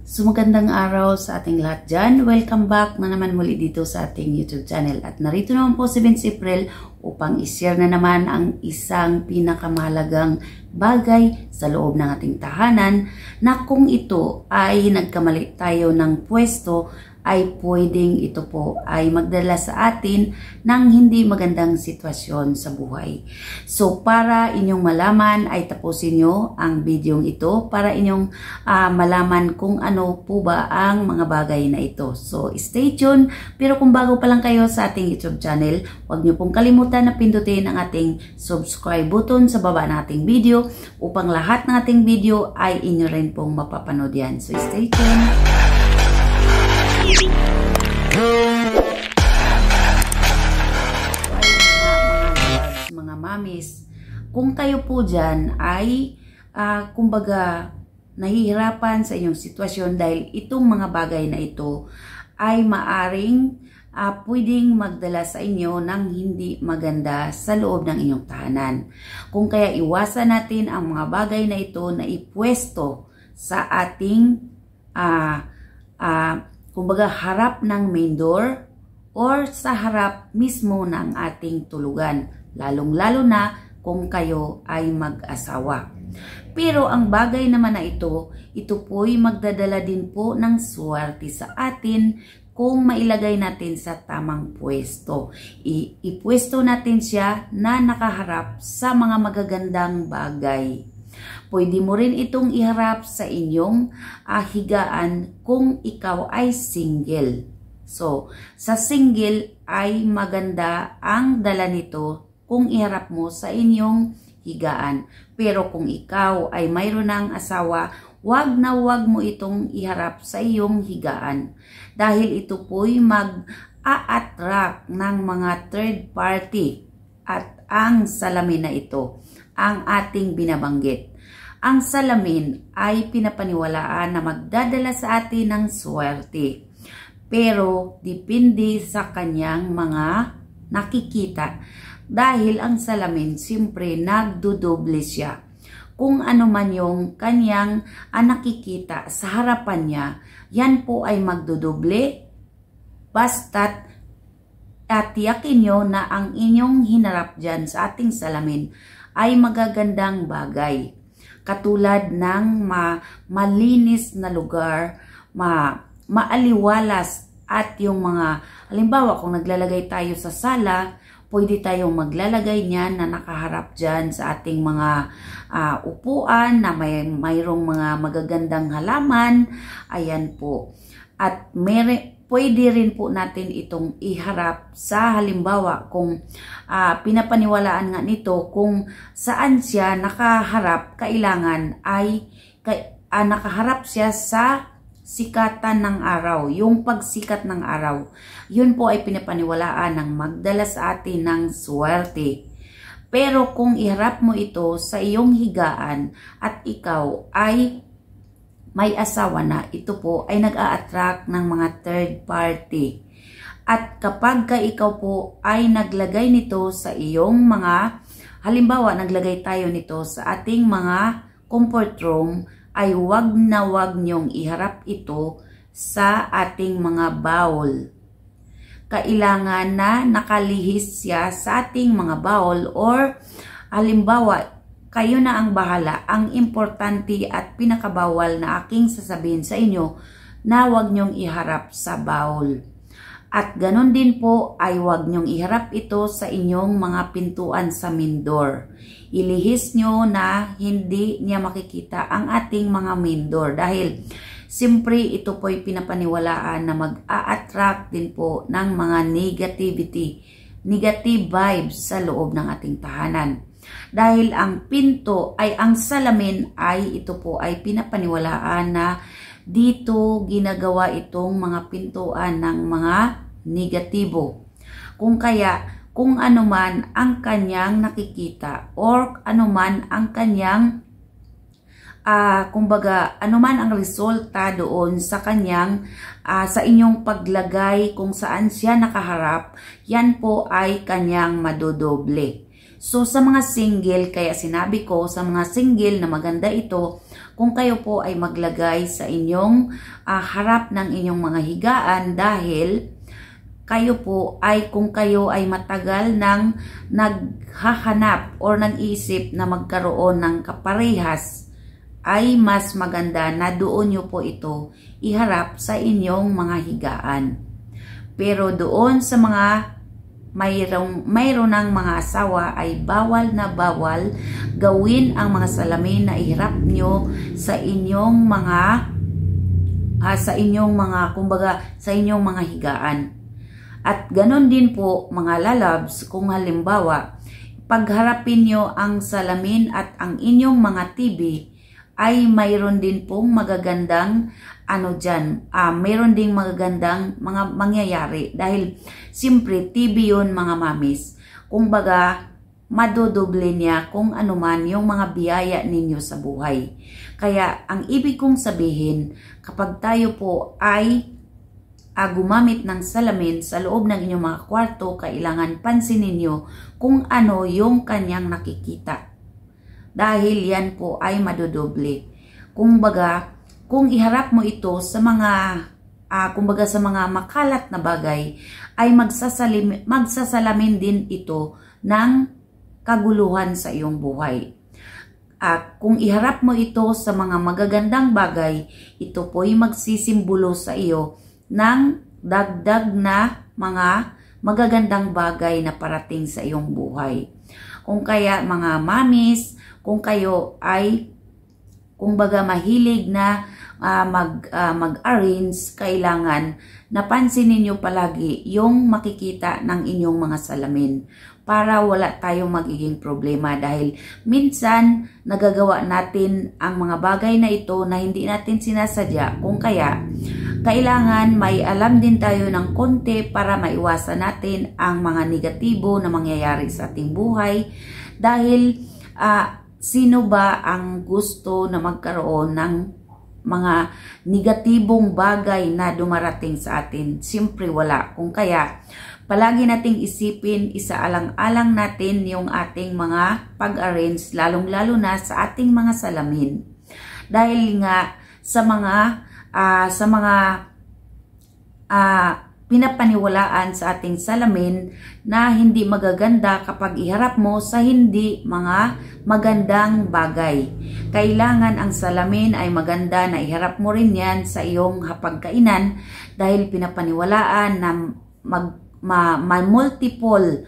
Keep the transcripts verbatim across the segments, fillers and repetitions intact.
So magandang araw sa ating lahat dyan. Welcome back na naman muli dito sa ating YouTube channel. At narito naman po si Vince April upang ishare na naman ang isang pinakamahalagang bagay sa loob ng ating tahanan na kung ito ay nagkamali tayo ng pwesto ay pwedeng ito po ay magdala sa atin ng hindi magandang sitwasyon sa buhay. So para inyong malaman ay tapusin nyo ang video ito para inyong uh, malaman kung ano po ba ang mga bagay na ito. So stay tuned, pero kung bago pa lang kayo sa ating YouTube channel, huwag nyo pong kalimutan na pindutin ang ating subscribe button sa baba ng ating video upang lahat ng ating video ay inyo rin pong mapapanood yan. So stay tuned. Mga, mga mamis, kung kayo po dyan ay uh, kumbaga nahihirapan sa inyong sitwasyon dahil itong mga bagay na ito ay maaring uh, pwedeng magdala sa inyo ng hindi maganda sa loob ng inyong tahanan. Kung kaya iwasan natin ang mga bagay na ito na ipwesto sa ating uh, uh, kumbaga harap ng main door or sa harap mismo ng ating tulugan, lalong-lalo na kung kayo ay mag-asawa. Pero ang bagay naman na ito, ito po'y magdadala din po ng swerte sa atin kung mailagay natin sa tamang pwesto. I ipwesto natin siya na nakaharap sa mga magagandang bagay. Pwede mo rin itong iharap sa inyong uh, higaan kung ikaw ay single. So, sa single ay maganda ang dala nito kung iharap mo sa inyong higaan. Pero kung ikaw ay mayroon ng asawa, wag na wag mo itong iharap sa iyong higaan. Dahil ito po'y mag-a-attract ng mga third party at ang salamin na ito ang ating binabanggit. Ang salamin ay pinapaniwalaan na magdadala sa atin ng swerte. Pero depende sa kanyang mga nakikita. Dahil ang salamin siyempre nagdudoble siya. Kung ano man yung kanyang ah, nakikita sa harapan niya, yan po ay magdudoble. Basta't at tiyakin nyo na ang inyong hinarap dyan sa ating salamin ay magagandang bagay. Katulad ng ma malinis na lugar, ma maaliwalas at yung mga, halimbawa kung naglalagay tayo sa sala, pwede tayong maglalagay niyan na nakaharap dyan sa ating mga uh, upuan na may mayroong mga magagandang halaman. Ayan po. At may, pwede rin po natin itong iharap sa halimbawa kung uh, pinapaniwalaan nga nito kung saan siya nakaharap, kailangan ay uh, nakaharap siya sa sikatan ng araw, yung pagsikat ng araw. Yun po ay pinapaniwalaan ng magdala sa atin ng swerte. Pero kung iharap mo ito sa iyong higaan at ikaw ay may asawa na, ito po ay nag-a-attract ng mga third party. At kapag ka ikaw po ay naglagay nito sa iyong mga, halimbawa naglagay tayo nito sa ating mga comfort room, ay wag na wag niyong iharap ito sa ating mga bowl. Kailangan na nakalihis siya sa ating mga bowl or halimbawa, kayo na ang bahala. Ang importante at pinakabawal na aking sasabihin sa inyo na wag niyong iharap sa bowl. At ganon din po ay wag niyong iharap ito sa inyong mga pintuan sa main door. Ilihis nyo na hindi niya makikita ang ating mga main door dahil siyempre ito po ay pinapaniwalaan na mag-a-attract din po ng mga negativity, negative vibes sa loob ng ating tahanan. Dahil ang pinto ay ang salamin ay ito po ay pinapaniwalaan na dito ginagawa itong mga pintuan ng mga negatibo. Kung kaya, kung anuman ang kanyang nakikita or anuman ang kanyang, uh, kumbaga, anuman ang resulta doon sa kanyang, uh, sa inyong paglagay kung saan siya nakaharap, yan po ay kanyang madodoble. So sa mga single, kaya sinabi ko sa mga single na maganda ito kung kayo po ay maglagay sa inyong uh, harap ng inyong mga higaan, dahil kayo po ay kung kayo ay matagal nang naghahanap or nag-isip na magkaroon ng kaparehas, ay mas maganda na doon nyo po ito iharap sa inyong mga higaan. Pero doon sa mga mayroong, mayroon ng mga asawa ay bawal na bawal gawin ang mga salamin na iharap nyo sa inyong mga uh, sa inyong mga kumbaga sa inyong mga higaan. At ganon din po mga lalabs, kung halimbawa pagharapin nyo ang salamin at ang inyong mga T V, ay mayroon din pong magagandang ano dyan, uh, mayroon ding magagandang mga mangyayari, dahil simpre T V yun mga mamis. Kung baga madodoble niya kung ano man yung mga biyaya ninyo sa buhay. Kaya ang ibig kong sabihin, kapag tayo po ay uh, gumamit ng salamin sa loob ng inyong mga kwarto, kailangan pansinin nyo kung ano yung kanyang nakikita. Dahil yan po ay madodoble. Kung baga, kung iharap mo ito sa mga, uh, kumbaga sa mga makalat na bagay, ay magsasalim, magsasalamin din ito ng kaguluhan sa iyong buhay. At uh, kung iharap mo ito sa mga magagandang bagay, ito po ay magsisimbolo sa iyo ng dagdag na mga magagandang bagay na parating sa iyong buhay. Kung kaya mga mamis, kung kayo ay kumbaga mahilig na uh, mag, uh, mag-arrange, kailangan napansinin niyo palagi yung makikita ng inyong mga salamin para wala tayong magiging problema, dahil minsan nagagawa natin ang mga bagay na ito na hindi natin sinasadya. Kung kaya kailangan may alam din tayo ng konti para maiwasan natin ang mga negatibo na mangyayari sa ating buhay, dahil uh, sino ba ang gusto na magkaroon ng mga negatibong bagay na dumarating sa atin? Siyempre wala. Kung kaya, palagi nating isipin, isaalang-alang natin yung ating mga pag-arrange, lalong-lalo na sa ating mga salamin. Dahil nga sa mga, uh, sa mga uh, pinapaniwalaan sa ating salamin na hindi magaganda kapag iharap mo sa hindi mga magandang bagay. Kailangan ang salamin ay maganda na iharap mo rin yan sa iyong hapagkainan, dahil pinapaniwalaan na mag, ma, ma-multiple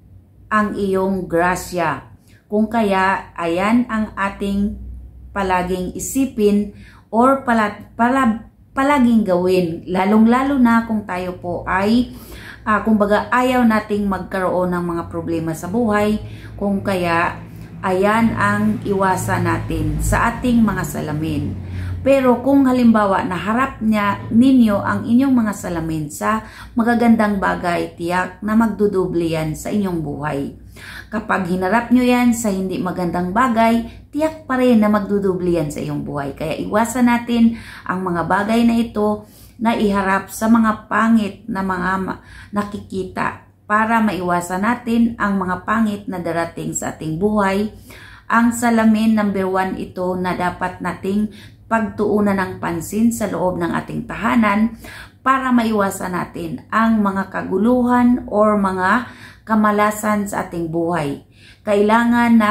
ang iyong grasya. Kung kaya, ayan ang ating palaging isipin or pala, pala, palaging gawin, lalong-lalo na kung tayo po ay uh, kumbaga ayaw nating magkaroon ng mga problema sa buhay. Kung kaya ayan ang iwasan natin sa ating mga salamin. Pero kung halimbawa naharap niya ninyo ang inyong mga salamin sa magagandang bagay, tiyak na magdudoble yan sa inyong buhay. Kapag hinarap nyo yan sa hindi magandang bagay, tiyak pa rin na magdudoble yan sa iyong buhay. Kaya iwasan natin ang mga bagay na ito na iharap sa mga pangit na mga nakikita, para maiwasan natin ang mga pangit na darating sa ating buhay. Ang salamin, number one ito na dapat nating pagtuunan ng pansin sa loob ng ating tahanan para maiwasan natin ang mga kaguluhan or mga kamalasan sa ating buhay. Kailangan na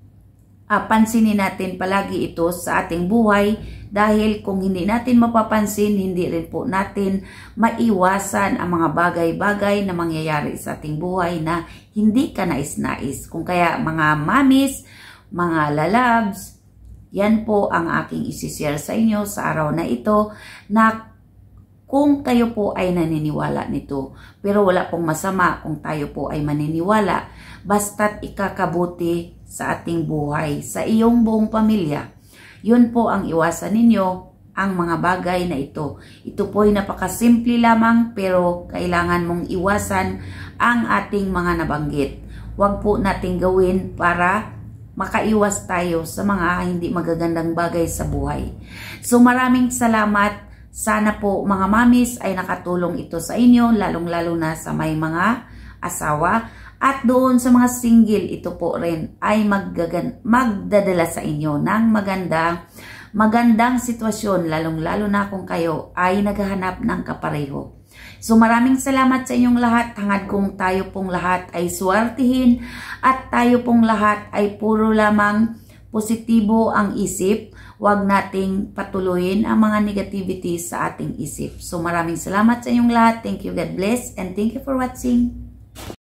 uh, pansinin natin palagi ito sa ating buhay, dahil kung hindi natin mapapansin, hindi rin po natin maiwasan ang mga bagay-bagay na mangyayari sa ating buhay na hindi ka nais-nais. Kung kaya mga mamis, mga lalabs, yan po ang aking isishare sa inyo sa araw na ito, na kung kayo po ay naniniwala nito. Pero wala pong masama kung tayo po ay maniniwala, basta't ikakabuti sa ating buhay, sa iyong buong pamilya. Yun po ang iwasan ninyo, ang mga bagay na ito. Ito po ay napakasimple lamang, pero kailangan mong iwasan ang ating mga nabanggit. Huwag po nating gawin para makaiwas tayo sa mga hindi magagandang bagay sa buhay. So maraming salamat. Sana po mga mamis ay nakatulong ito sa inyo, lalong-lalo na sa may mga asawa. At doon sa mga single, ito po rin ay maggagan magdadala sa inyo ng magandang magandang sitwasyon, lalong-lalo na kung kayo ay naghahanap ng kapareho. So maraming salamat sa inyong lahat. Hangad kong tayo pong lahat ay swertihin at tayo pong lahat ay puro lamang positibo ang isip. Huwag nating patuloyin ang mga negativity sa ating isip. So maraming salamat sa inyong lahat. Thank you, God bless, and thank you for watching.